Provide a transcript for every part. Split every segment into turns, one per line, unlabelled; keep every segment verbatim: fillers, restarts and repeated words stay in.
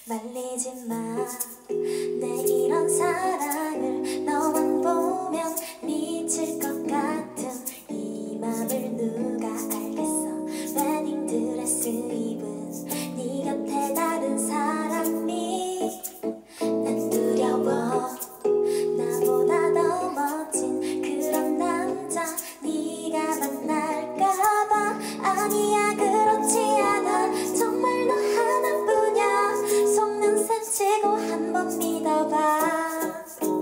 말리지 마. 내 이런 사랑을 너만 보면 미칠 것 같은 이 맘을 누가 알겠어. 웨딩드레스 입은 네 곁에 다른 사람이 난 두려워. 나보다 더 멋진 그런 남자 네가 만날까봐. 아니야 그렇지 않아. 정말 너 하나뿐이야. 속눈썹 치고 한번 믿어봐.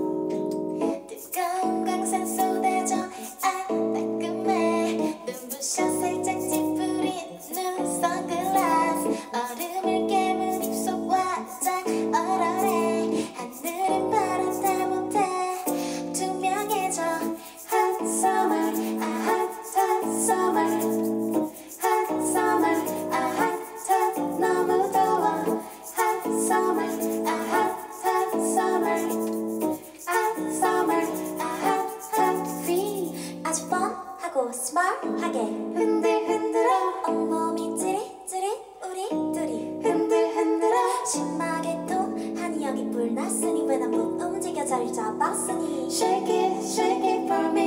뜨거운 광선 쏟아져 아 따끔해. 눈부셔 살짝 찌푸린 눈 선글라스. 얼음을 깨문 입속 화장 얼얼해. 하늘은 파랗다 못해 투명해져. Hot summer, a hot hot summer. Hot summer, a hot hot 너무 더워. Hot summer, a hot hot summer. Hot summer, a hot hot free. 아주 뻔하고 스마트하게 흔들 흔들어. 온몸이 찌릿찌릿 우리 둘이 흔들 흔들어. 심하게 통하니 여기 불났으니 왜 난 못 움직여 자리를 잡았으니. Shake it, shake it for me.